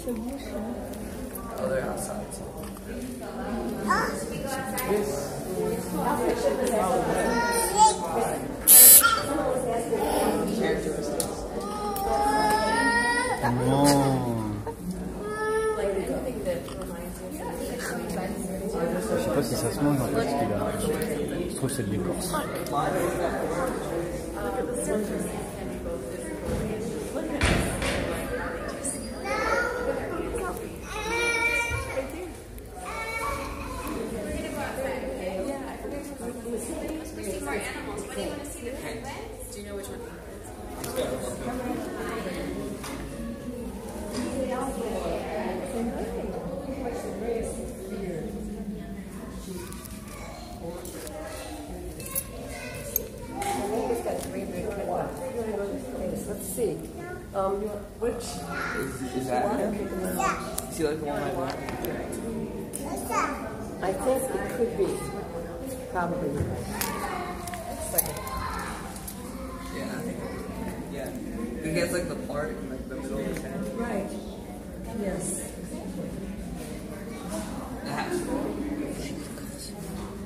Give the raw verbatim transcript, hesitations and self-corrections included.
sa bouche. Oh, they're outside. Je sais pas si ça se mange en fait, ce qu'il a. Je trouve que c'est de l'écorce. Let's see. Um, which Is, is that him? Is he like the one I want? I think it could be. Probably. Second. Yeah, I think. Yeah. He gets like the part in like the middle of his head. Right. Yes. It has to be.